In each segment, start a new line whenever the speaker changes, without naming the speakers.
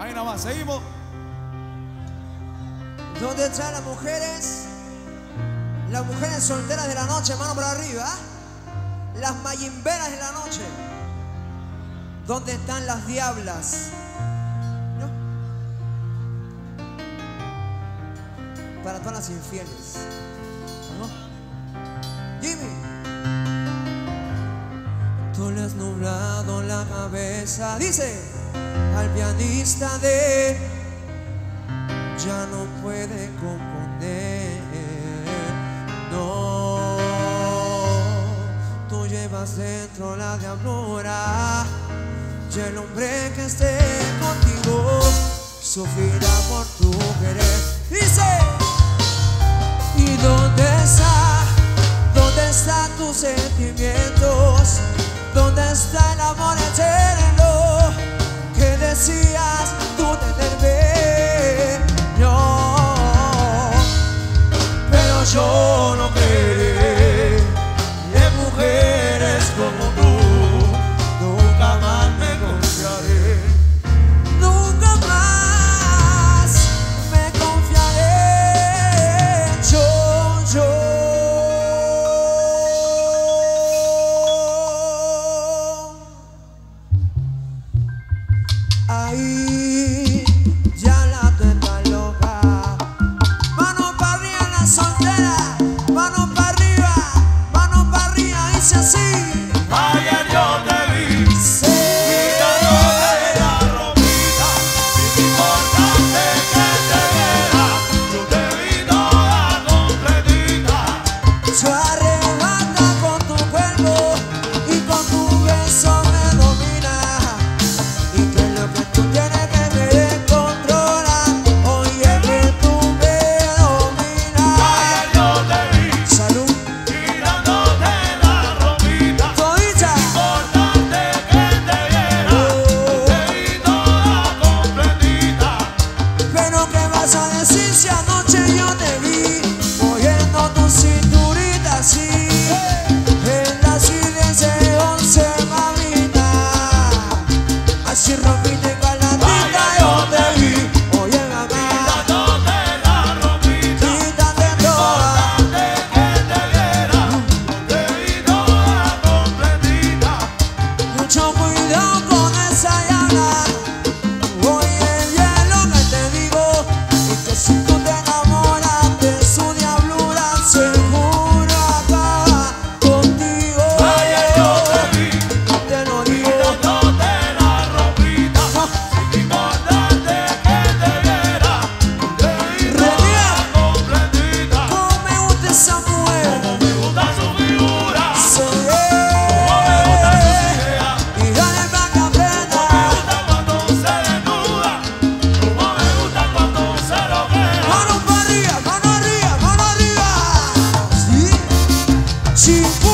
Ahí nomás, seguimos.
¿Dónde están las mujeres? Las mujeres solteras de la noche, mano por arriba. Las mayimberas de la noche. ¿Dónde están las diablas? ¿No? Para todas las infieles. ¿No? Jimmy. Tú le has nublado la cabeza, dice, al pianista de ya no puede componer. No, tú llevas dentro la diablura y el hombre que esté contigo sufrirá por tu querer. Dice, ¿y dónde está? ¿Dónde están tus sentimientos? ¿Dónde está el amor eterno que decías tú tenerme? No, pero yo no creeré en mujeres como tú. Nunca más me confiaré. Nunca más me confiaré. Yo. Ahí ya la tueta loca. Mano para arriba la soltera. Mano para arriba. Mano para arriba. Dice así.
Ayer yo te vi.
Sí.
Quitándote la ropita. Sin importante que te viera. Yo te vi toda completita.
Tú arrebata con tu cuerpo y con tu beso me domina. Y que lo que tú tienes que me descontrola. Oye que tú me dominas.
Ayer yo te vi.
Salud.
Quitándote la ropita.
Todita.
Importante que te viera. Yo te vi toda completita.
Pero ¿qué vas a decir si anoche yo te vi moviendo tu cinturita así? En la silencio de 11, mamita. Así rompiste con la tinta yo te vi. Oye mamá,
Quitándote la ropita.
quítate toda.
Importante que te viera. Yo te vi toda completita.
Mucho cuidado con esa llana. Oye bien lo que te digo. Y que si tú te enamoras de su diablura, seguro acaba contigo.
Ayer yo te vi.
Te lo digo.
Quitándote la ropita.
No.
Sin importante que te viera. Yo te vi
Revier.
toda completita.
Cómo me gusta esa mujer.
Como me gusta su figura.
Sí.
Como me gusta su idea.
Y dale pa' que aprenda.
Me gusta cuando se desnuda. Como me gusta cuando se lo queda.
Mano para arriba, mano arriba, mano arriba. Sí. Chipú.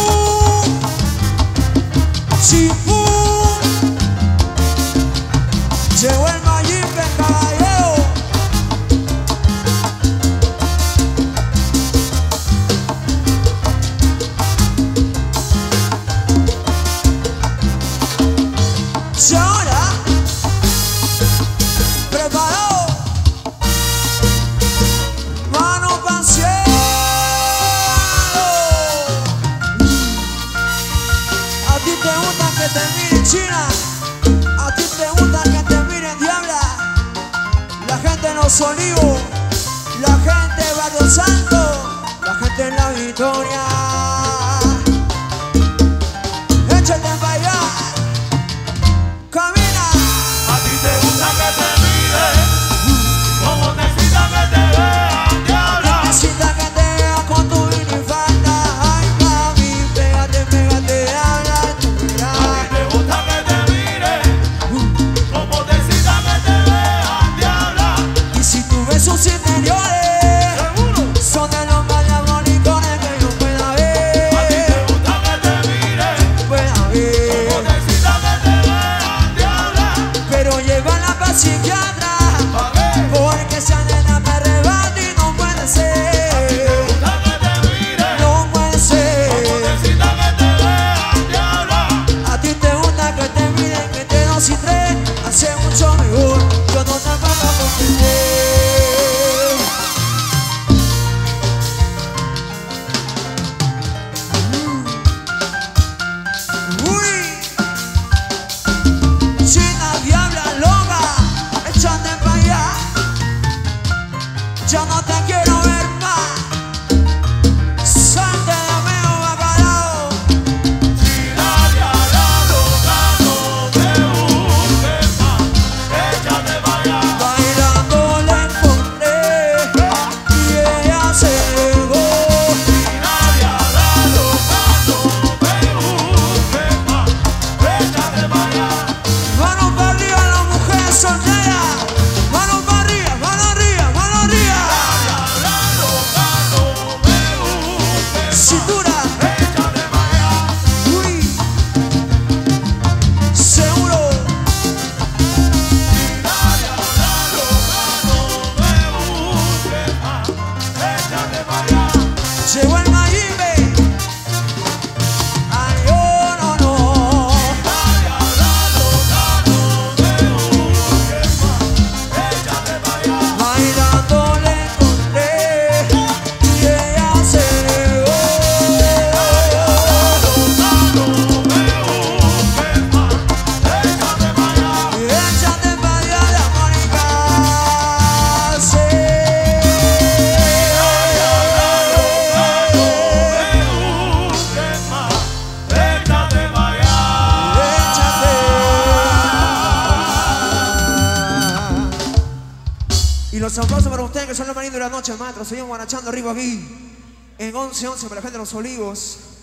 Chipú. Llegó el Mayimbe, caballero. Y ahora, preparado, mano pa'l cielo. A ti te gusta que te miren China, a ti te gusta que te miren diabla. La gente en Los Olivos, la gente en Barrio Santo, la gente en La Victoria. Échate pa' allá. Camina.
A ti te gusta que te miren. Como te excita que te vean. Diabla.
Necesita que te vea con tu minifalda. Ay, mami, pégate, pégate, habla tu
A
mirada.
ti te gusta que te miren. Como te excita que te vean. Diabla.
Y si tú ves sus interiores,
Seguro.
son de los más diabólicos que yo pueda ver.
A ti te gusta que te miren.
Pueda
Como
ver.
te excita que te vean. Diabla.
Pero llévala pa' psiquiatra,
Pa' ver.
porque esa nena me arrebata y no puede
A ti te
ser.
gusta que te miren.
No puede
Como te
ser.
excita que te vean. Diabla.
A ti te gusta que te miren, que te dos y tres. Hace mucho me mejor, yo no te puedo comprender. Uy, china, diabla, loca, échate pa' allá. Yo no te quiero ver más. Salte de mí, bacalao.
Si nadie hará loca, no me busques más. Échate pa' allá.
Bailando la encontré y ella se llegó.
Si nadie hará loca, no me busques más. Échate pa' allá.
Manos para arriba, la mujer soltera. Manos para arriba, manos arriba, manos arriba.
Nadie hará loca, no me busques más.
Cintura,
Échate pa' allá.
uy, seguro.
Nadie hará loca, no me busques más. Échate pa' allá.
Llegó el Mayimbe. Ay, oh, no, no.
Nadie hará loca, no me busques más. Échate pa' allá.
Bailando le encontré y ella se llegó.
Loca, no me busques más. Échate pa' allá.
Échate pa' allá de Mónica. Sí. Y los aplausos para ustedes que son los más lindos de la noche, maestro. Seguimos guarachando arriba aquí en 11-11 para la gente de Los Olivos.